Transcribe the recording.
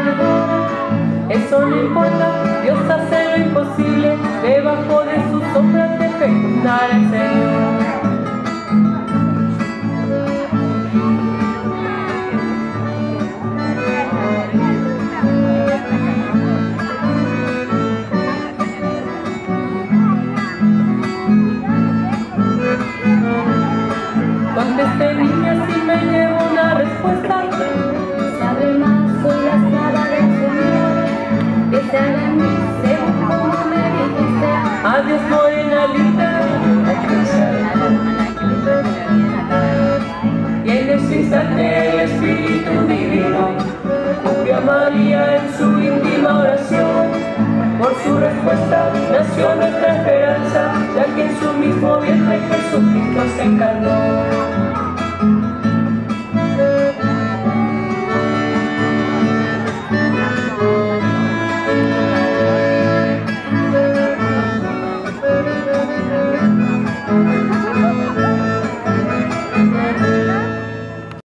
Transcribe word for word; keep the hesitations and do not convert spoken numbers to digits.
Salvador. Eso no importa, Dios hace lo imposible, debajo de sus sombras te fecundará el Señor. Contesté, niña, si me llevo una respuesta. Sabe más, soy la espada del Señor, que se haga en mí según como me dijiste. Adiós, morena linda, y en ese instante el Espíritu Divino cubrió a María en su íntima oración. Por su respuesta nació nuestra esperanza, ya que en su mismo vientre Jesucristo se encarnó.